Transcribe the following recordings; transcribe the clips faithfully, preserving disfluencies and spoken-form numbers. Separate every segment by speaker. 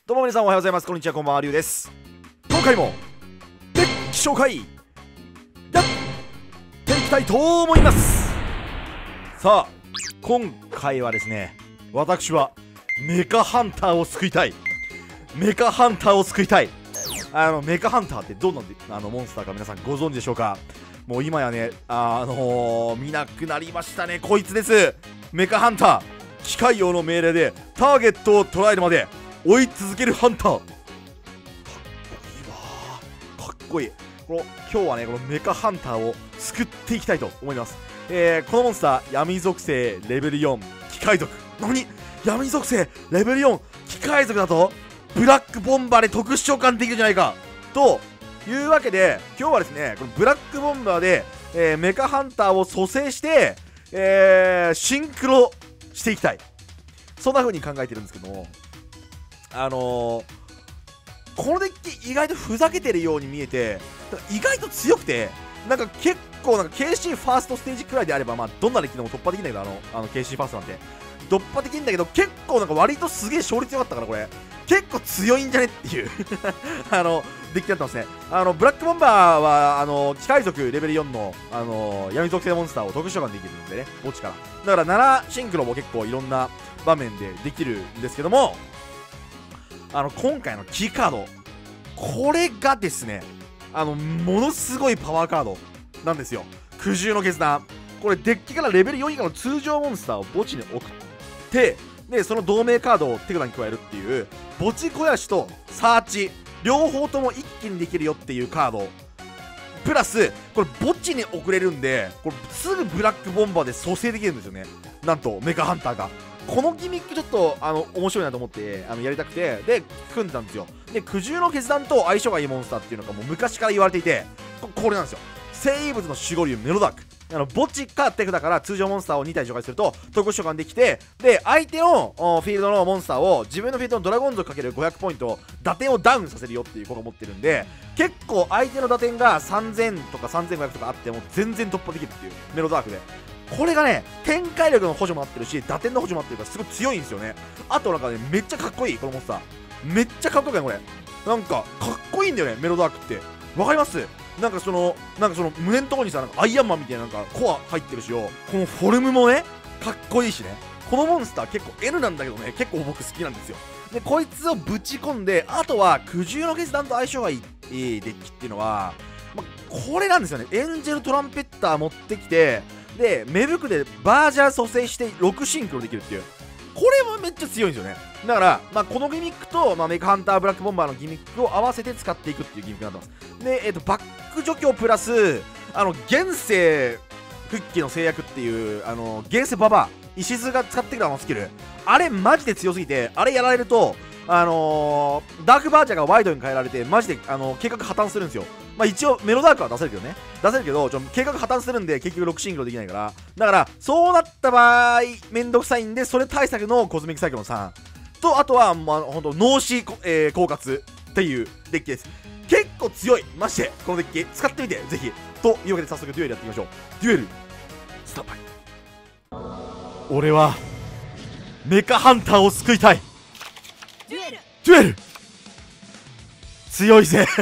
Speaker 1: どうも皆さんおはようございます。こんにちは、こんばんは、りゅうです。今回もデッキ紹介やっていきたいと思います。さあ今回はですね、私はメカハンターを救いたいメカハンターを救いたいあのメカハンターってどんなあのモンスターか皆さんご存知でしょうか。もう今やね、あ、あのー、見なくなりましたね。こいつです。メカハンター、機械用の命令でターゲットを捉えるまで追い続けるハンター。かっこいいわ、かっこいい。この今日はね、このメカハンターを救っていきたいと思います。えー、このモンスター、闇属性レベルよん機械族。何、闇属性レベルよん機械族だとブラックボンバーで特殊召喚できるじゃないかというわけで、今日はですね、このブラックボンバーで、えー、メカハンターを蘇生して、えー、シンクロしていきたい、そんな風に考えてるんですけども、あのー、このデッキ意外とふざけてるように見えて、意外と強くて、なんか結構なんか ケーシー ファーストステージくらいであれば、まあどんなデッキでも突破できないんだけど、あのあの ケーシー ファーストなんて突破できるんだけど、結構なんか割とすげえ勝率良かったから、これ結構強いんじゃねっていうあのデッキだったんですね。あのブラックボンバーはあの機械族レベルよんの、あの闇属性モンスターを特殊召喚できるんでね、墓地から。だからななシンクロも結構いろんな場面でできるんですけども、あの今回のキーカード、これがですね、あのものすごいパワーカードなんですよ。苦渋の決断。これデッキからレベルよん以下の通常モンスターを墓地に送って、でその同盟カードを手札に加えるっていう、墓地肥やしとサーチ両方とも一気にできるよっていうカードプラス、これ墓地に送れるんで、これすぐブラックボンバーで蘇生できるんですよね。なんとメカハンターがこのギミックちょっとあの面白いなと思って、あのやりたくて、で組んでたんですよ。で苦渋の決断と相性がいいモンスターっていうのがもう昔から言われていて、こ, これなんですよ。生物の守護竜メロダーク。あの墓地か手札から通常モンスターをに体除外すると特殊召喚できて、で相手のフィールドのモンスターを自分のフィールドのドラゴン族 ×ごひゃく ポイント打点をダウンさせるよっていう効果を持ってるんで、結構相手の打点がさんぜんとかさんぜんごひゃくとかあっても全然突破できるっていうメロダークで、これがね展開力の補助もなってるし打点の補助もなってるからすごい強いんですよね。あとなんかね、めっちゃかっこいい。このモンスターめっちゃかっこいいね。これなんかかっこいいんだよね、メロダークって。わかります？なんかそのなんかその胸のところにさ、なんかアイアンマンみたいななんかコア入ってるしよ、このフォルムもねかっこいいしね。このモンスター結構 N なんだけどね、結構僕好きなんですよ。でこいつをぶち込んで、あとは苦渋の決断と相性がいいデッキっていうのは、まあ、これなんですよね。エンジェルトランペッター持ってきて、で芽吹くでバージャー蘇生してろくシンクロできるっていう、これもめっちゃ強いんですよね。だから、まあ、このギミックと、まあ、メカハンターブラックボンバーのギミックを合わせて使っていくっていうギミックになってます。で、えっと、バック除去プラスあの現世復帰の制約っていう、あの現世ババア石津が使ってきたあのスキル、あれマジで強すぎて、あれやられるとあのー、ダークバージャーがワイドに変えられてマジで、あのー、計画破綻するんですよ。まあ一応メロダークは出せるけどね、出せるけどちょ計画破綻するんで結局ろくシンクロできないから、だからそうなった場合めんどくさいんで、それ対策のコズミックサイクロンさんと、あとはまあほんと脳死、えー、狡猾っていうデッキです。結構強いマジで。このデッキ使ってみてぜひ。というわけで早速デュエルやっていきましょう。デュエルスタンバイ。俺はメカハンターを救いたい。
Speaker 2: デュエル
Speaker 1: デュエル強いぜ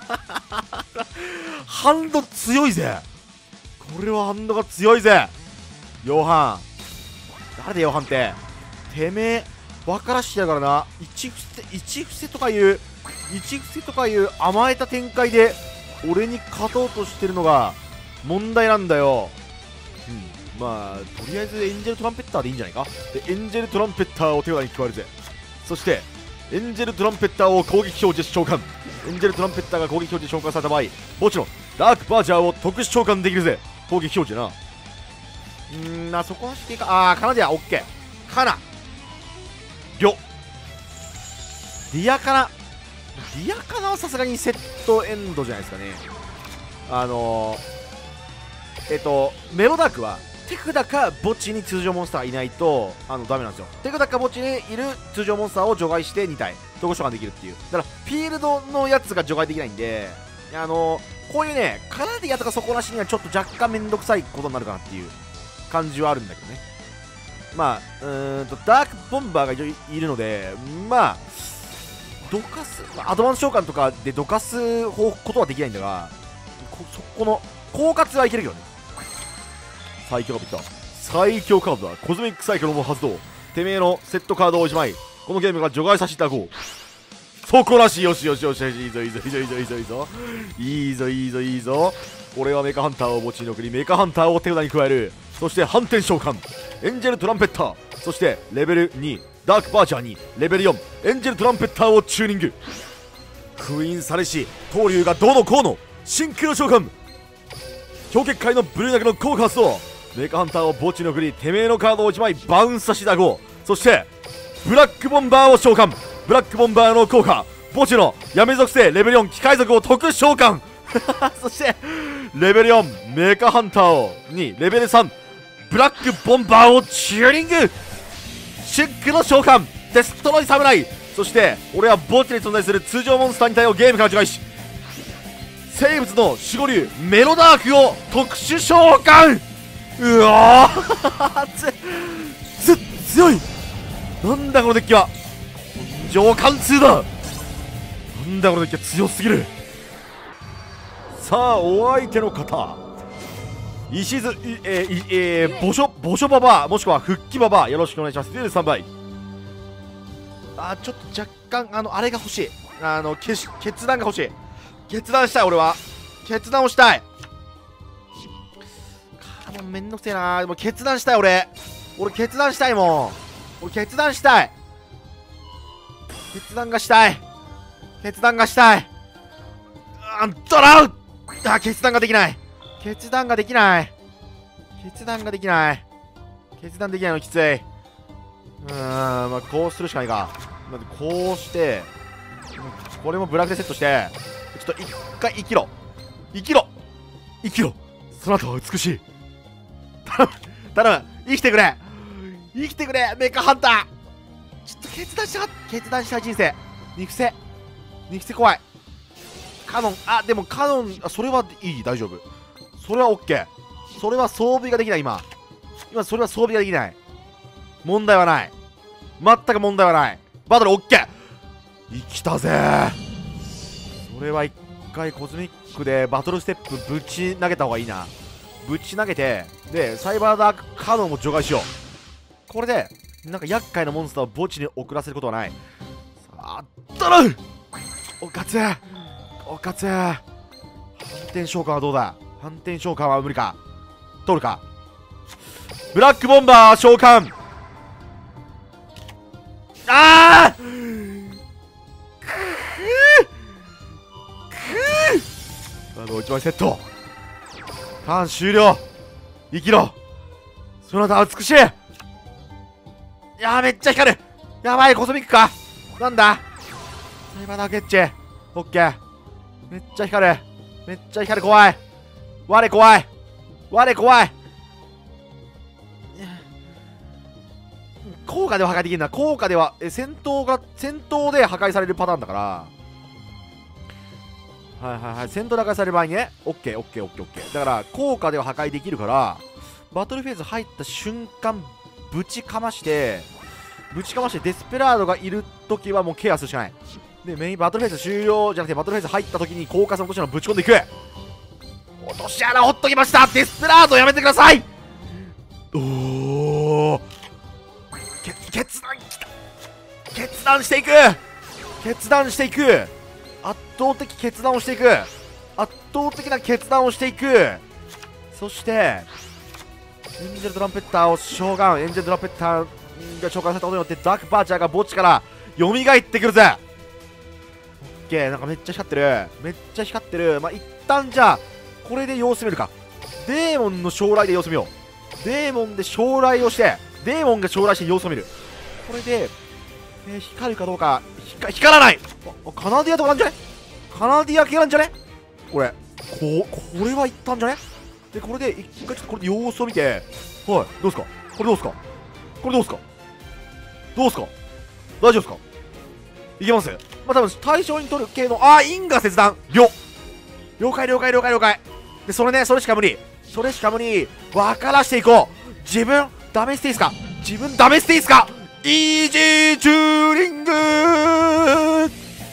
Speaker 1: ハンド強いぜ。これはハンドが強いぜ。ヨハン誰でヨハンって、てめえ分からしてやるからな。一伏せ一伏せとかいう一伏せとかいう甘えた展開で俺に勝とうとしてるのが問題なんだよ。うん、まあとりあえずエンジェルトランペッターでいいんじゃないか。でエンジェルトランペッターを手札に加えるぜ。そしてエンジェルトランペッターを攻撃表示召喚。エンジェルトランペッターが攻撃表示召喚された場合、墓地のダークバージャーを特殊召喚できるぜ。攻撃表示な。うーんな、そこはしていいか。あー、カナディア、オッケー。カナリョディアカナディアカナはさすがにセットエンドじゃないですかね。あのー、えっとメロダークは手札か墓地に通常モンスターがいないとあのダメなんですよ。手札か墓地にいる通常モンスターを除外してに体特殊召喚できるっていう。だからフィールドのやつが除外できないんで、あのー、こういうねカナディアとか底なしにはちょっと若干めんどくさいことになるかなっていう感じはあるんだけどね。まあうーんとダークボンバーがいるので、まあどかすアドバンス召喚とかでどかすことはできないんだが、こそこの狡猾はいけるけどね。最強カードいった。最強カードだ。コズミックサイクロンも発動。てめえのセットカードをいちまいこのゲームが除外させていただこう。そこらしい。よしよしよしよし、いいぞいいぞいいぞいいぞいいぞいいぞいいぞいいぞいいぞ。俺はメカハンターを墓地に送り、メカハンターを手札に加える。そして反転召喚エンジェルトランペッター、そしてレベルにダークバーチャーにレベルよんエンジェルトランペッターをチューニング。封印されし闘竜がどうのこうのシンクロ召喚氷結界のブルーだけの効果発動。メカハンターを墓地に送り、てめえのカードをいちまいバウンスさせていただこう。そしてブラックボンバーを召喚。ブラックボンバーの効果、墓地の闇属性レベルよん機械族を特召喚そしてレベルよんメカハンターをにレベルさんブラックボンバーをチューニング。シックの召喚デストロイ侍。そして俺は墓地に存在する通常モンスターに対応ゲームから除外し、生物の守護竜メロダークを特殊召喚。うわーつつ強い。なんだこのデッキは。根性貫通だ。なんだこのデッキは強すぎる。さあお相手の方、石津えー、えー、墓所墓所ババアもしくは復帰ババアよろしくお願いします。さんばい。あーちょっと若干あのあれが欲しい。あの決決断が欲しい。決断したい。俺は決断をしたい。カノンめんどくせえな。でも決断したい。俺俺決断したいもん。俺決断したい。決断がしたい。決断がしたい。あんドラウあ決断ができない。決断ができない。決断ができない。決断できないのきつい。うーん、まあ、こうするしかないか。まずこうして、これもブラックでセットして、ちょっと一回生きろ。生きろ生きろそなたは美しい。頼む頼む生きてくれ生きてくれメカハンター。ちょっと決断した決断したい人生。肉声肉声怖い。カノンあでもカノンあそれはいい大丈夫。それは OK。 それは装備ができない。今今それは装備ができない。問題はない。全く問題はない。バトル OK。 生きたぜ。それは一回コズミックでバトルステップぶち投げた方がいいな。ぶち投げてでサイバーダークカノンを除外しよう。これでなんか厄介なモンスターを墓地に送らせることはない。さあ頼むおかつおかつ反転召喚はどうだ。反転召喚は無理か。通るか。ブラックボンバー召喚。ああくーくーあのいちまいセット。ターン終了。生きろそなたは美しい。いやーめっちゃ光る。やばいコスミックかなんだサイバーダークエッジオッケー。めっちゃ光るめっちゃ光る。怖い我怖い我怖い。効果では破壊できるな。効果ではえ戦闘が戦闘で破壊されるパターンだからはいはいはい戦闘で破壊される場合にね OKOKOKOK だから効果では破壊できるからバトルフェーズ入った瞬間ぶちかましてぶちかましてデスペラードがいるときはもうケアするしかない。でメインバトルフェーズ終了じゃなくてバトルフェーズ入ったときに効果差の落とし穴をぶち込んでいく。落とし穴ほっときました。デスペラードやめてください。おお決断きた。決断していく決断していく圧倒的決断をしていく圧倒的な決断をしていく。そしてエンジェルトランペッターを召喚。エンジェルトランペッターが召喚されたことによってダークバーチャーが墓地から蘇ってくるぜ。オッケーなんかめっちゃ光ってるめっちゃ光ってる。まあ一旦じゃあこれで様子見るか。デーモンの将来で様子見よう。デーモンで将来をしてデーモンが将来して様子を見る。これで、えー、光るかどうか。光光らない。あカナディアとかなんじゃねカナディア系なんじゃねこれここれはいったんじゃね。でこれで一回ちょっとこれで様子を見てはいどうすかこれどうすかこれどうすかどうすか大丈夫ですかいけます。まあ多分対象に取る系のあー因果切断了了解了解了解了解でそれねそれしか無理それしか無理分からしていこう。自分ダメステイスか自分ダメステイスかイージーチューリング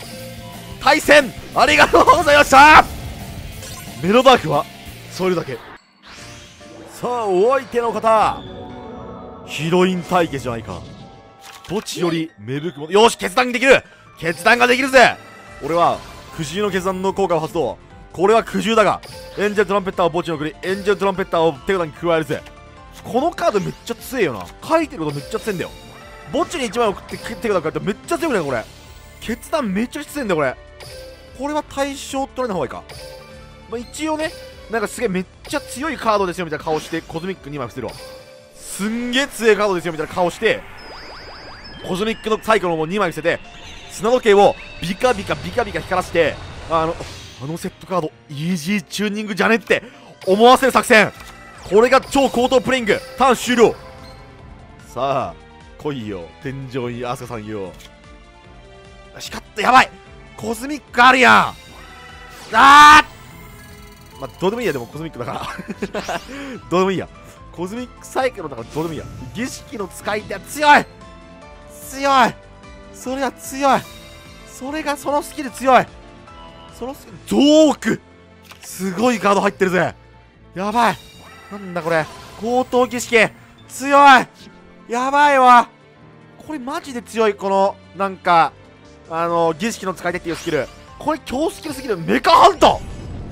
Speaker 1: 対戦ありがとうございました。メロダークはそれだけ。さあお相手の方、ヒロイン対決じゃないか。墓地より芽吹くもの。よし、決断できる。決断ができるぜ。俺は苦渋の決断の効果を発動。これは苦渋だが、エンジェルトランペッターを墓地の国、エンジェルトランペッターを手札に加えるぜ。このカードめっちゃ強いよな。書いてることめっちゃ強いんだよ。墓地にいちまい送って手札変えてめっちゃ強いねこれ。決断めっちゃ強いんだよこれ。これは対象取らない方がいいか。まあ、一応ね、なんかすげえめっちゃ強いカードですよみたいな顔してコズミックにまい伏せるわ。すんげえ強いカードですよみたいな顔してコズミックのサイクルもにまい伏せて、砂時計をビカビカビカビカ光らせて、あのあのセットカードイージーチューニングじゃねって思わせる作戦。これが超高等プレイング。ターン終了。さあ来いよ天井にアスカさんよ。光った。やばい、コズミックあるやん。あーまあ、どうでもいいや。でもコズミックだからどうでもいいや。コズミックサイクルだからどうでもいいや。儀式の使い手は強い強い。それは強い。それがそのスキル強い。そのスキルゾーク、すごいカード入ってるぜ。やばい。なんだこれ、高等儀式強い。やばいわ。これマジで強い。このなんかあの儀式の使い手っていうスキル、これ強スキルすぎる。メカハンター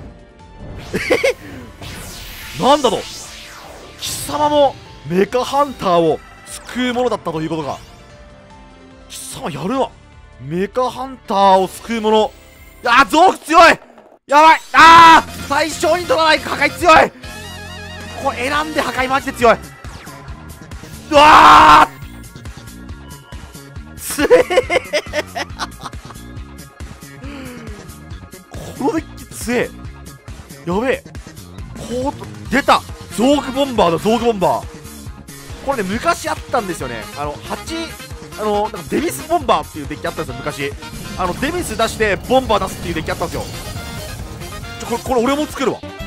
Speaker 1: なんだと、貴様もメカハンターを救うものだったということか。貴様やるわ。メカハンターを救うもの。あーゾーク強い。やばい。あー最小に取らない破壊強い。これ選んで破壊マジで強い。うわーつえこのデッキ強え。やべえ。こう出たゾークボンバーだ。ゾークボンバーこれね昔あったんですよね。あのはちあのなんかデミスボンバーっていうデッキあったんですよ昔。あのデミス出してボンバー出すっていうデッキあったんですよ。ちょこれこれ俺も作るわ。